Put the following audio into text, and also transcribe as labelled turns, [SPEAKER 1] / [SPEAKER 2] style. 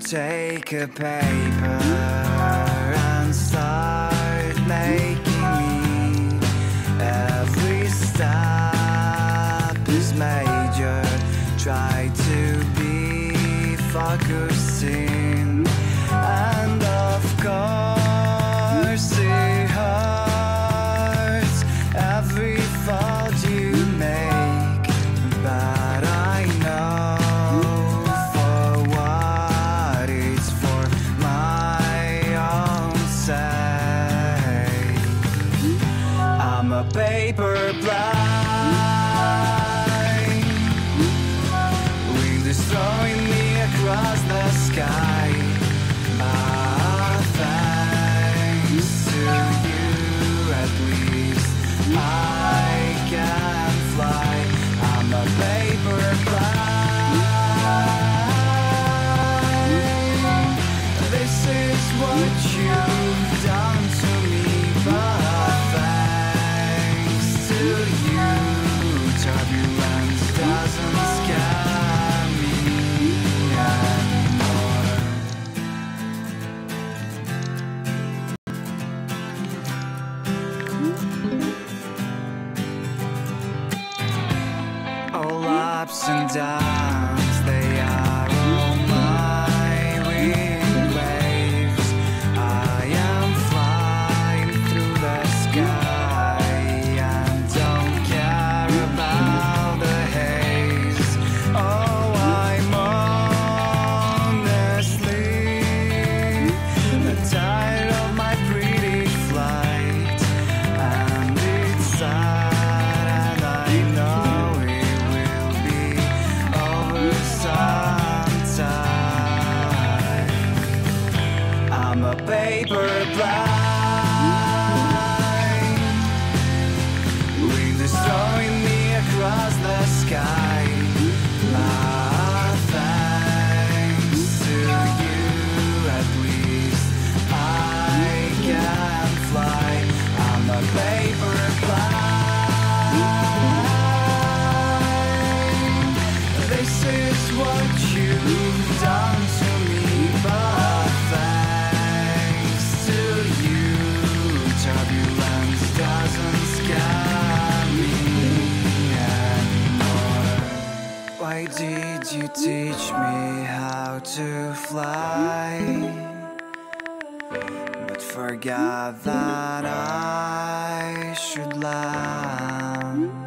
[SPEAKER 1] take a paper and start making me. Every step is major. Try to be focusing, and of course it hurts every fault you make, but I know for what it's for my own sake. I'm a paper blind, wind is throwing me across the sky. But thanks to you, at least I can fly. I'm a paper blind. This is what you've done to me, but thanks to you, turbulence doesn't scare me anymore. All ups and downs, they are all my wind waves. I am flying through the sky and don't care about the haze. Oh, I'm honestly tired of my pretty flight, and it's sad, and I know it will be over sometime. I'm a paper blind, wind is throwing me across the sky. But thanks to you, at least I can fly. I'm a paper blind. This is what you've done to me, but thanks to you, turbulence doesn't scare me anymore. Why did you teach me how to fly, but forgot that I should land?